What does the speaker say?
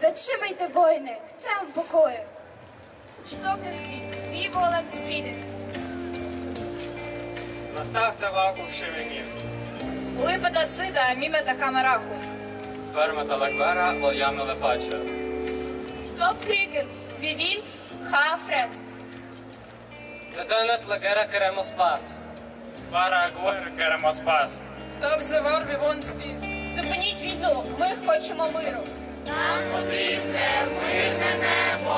Зачимайте, воїни, chcę покою. Stopp den Krieg. Wir wollen Frieden. Наставте вакуум шевенів. Липата сида, мімета хамераху. Фермата лагвера, лоями лепаче. Stopp Kriegen. Wir will Hafred. Тетенет лагера керемо спас. Вара агуер керемо спас. Stopp the war, we want peace. Зупиніть війну, ми хочемо миру. Нам потрібне мирне небо.